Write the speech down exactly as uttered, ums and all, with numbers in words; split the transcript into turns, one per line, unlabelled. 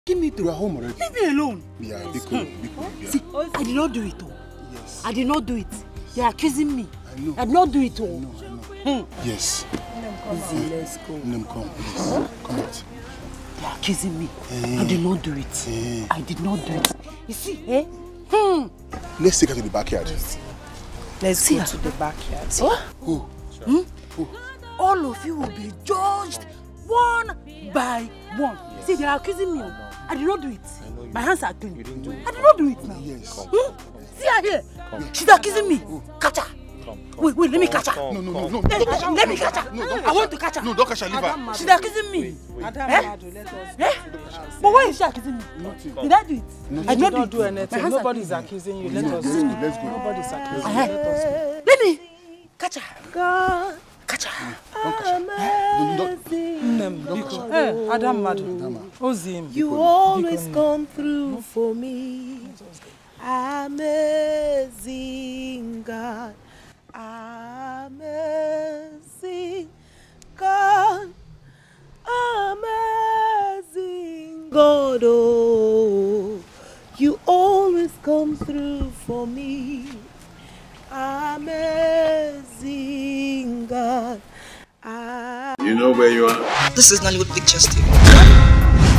Give me to
You are home already.
Leave me alone.
Yeah, be cool, be cool. Yeah.
See, I did not do it all.
Yes.
I did not do it. They are accusing me.
I know.
I did not do it all.
I know, I know. Hmm. Yes.
Easy, let's go.
Nnam, come, please. Come out.
They are accusing me.
Hey.
I did not do it.
Hey.
I did not do it. You see, eh? Hmm.
Let's take her to the backyard.
Let's
see
go
her.
to the backyard.
Oh?
Who?
Hmm? Who? All of you will be judged one by one. Yes. See, they are accusing me. I did not do it. My hands are clean. You didn't do it. I did not do it now.
Yes.
Hmm? See her here. Come. She's accusing me. Who? Catch her. Come, come, wait, wait, let me catch her.
No, no, no, no.
Let, let, let me catch her.
No, don't
I want to catch her.
No, don't catch her. Leave her.
She's accusing me.
Adam,
eh?
Madu, let us
eh? But why is she accusing me?
Nothing.
Did I do it?
Nothing.
I did not
do
do anything. Nobody's accusing you. Let us go.
Let's go.
Nobody's accusing you.
Uh-huh.
Let us go.
Let me catch her. God. Catch her.
Don't catch her. No, don't.
Nnam, Biko. Eh, Adam, Madu. Ozim.
You always come through for me. Amazing God. Amazing God. Amazing God. Oh, you always come through for me. Amazing God.
You know where you are?
This is Nollywood Pictures T V.